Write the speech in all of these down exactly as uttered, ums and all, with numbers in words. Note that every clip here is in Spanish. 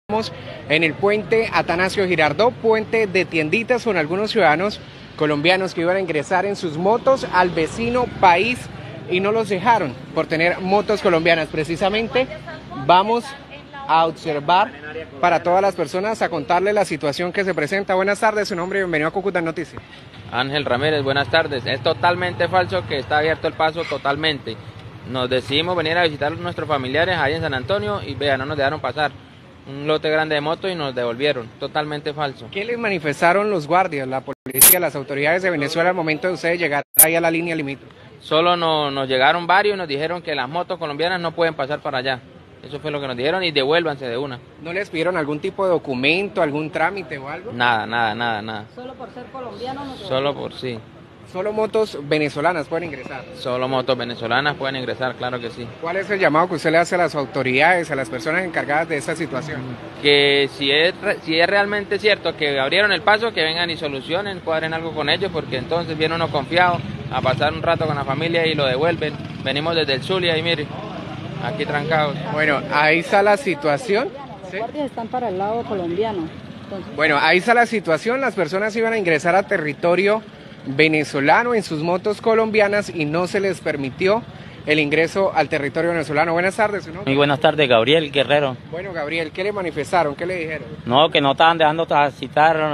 En el puente Atanasio Girardot, puente de tienditas con algunos ciudadanos colombianos que iban a ingresar en sus motos al vecino país y no los dejaron por tener motos colombianas. Precisamente vamos a observar para todas las personas, a contarle la situación que se presenta. Buenas tardes, su nombre y bienvenido a Cúcuta Noticias. Ángel Ramírez, buenas tardes. Es totalmente falso que está abierto el paso, totalmente. Nos decidimos venir a visitar a nuestros familiares ahí en San Antonio y vean, no nos dejaron pasar. Un lote grande de motos y nos devolvieron, totalmente falso. ¿Qué les manifestaron los guardias, la policía, las autoridades de Venezuela al momento de ustedes llegar ahí a la línea limítrofe? Solo no, nos llegaron varios y nos dijeron que las motos colombianas no pueden pasar para allá. Eso fue lo que nos dijeron y devuélvanse de una. ¿No les pidieron algún tipo de documento, algún trámite o algo? Nada, nada, nada, nada. ¿Solo por ser colombianos? No Solo por sí. Solo motos venezolanas pueden ingresar. Solo motos venezolanas pueden ingresar, claro que sí. ¿Cuál es el llamado que usted le hace a las autoridades, a las personas encargadas de esta situación? Que si es, si es realmente cierto que abrieron el paso, que vengan y solucionen, cuadren algo con ellos, porque entonces viene uno confiado a pasar un rato con la familia y lo devuelven. Venimos desde el Zulia y mire, aquí trancados. Bueno, ahí está la situación. Los guardias están para el lado colombiano. Entonces... Bueno, ahí está la situación. Las personas iban a ingresar a territorio venezolano en sus motos colombianas y no se les permitió el ingreso al territorio venezolano. Buenas tardes, ¿no? Muy buenas tardes, Gabriel Guerrero. Bueno, Gabriel, ¿qué le manifestaron? ¿Qué le dijeron? No, que no estaban dejando transitar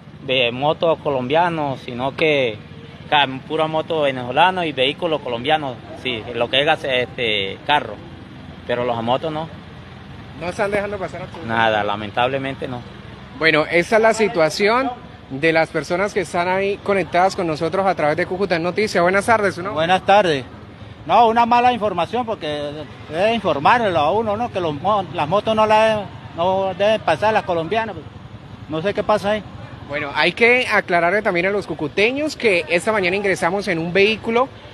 de motos colombianos, sino que, que pura moto venezolano y vehículos colombianos, sí, lo que es este carro, pero los motos no. ¿No están dejando pasar a Nada, lamentablemente no. Bueno, esa es la situación de las personas que están ahí conectadas con nosotros a través de Cúcuta Noticias. Buenas tardes, ¿no? Buenas tardes. No, una mala información porque debe informarlo a uno, ¿no? Que los, las motos no, la, no deben pasar las colombianas. No sé qué pasa ahí. Bueno, hay que aclararle también a los cucuteños que esta mañana ingresamos en un vehículo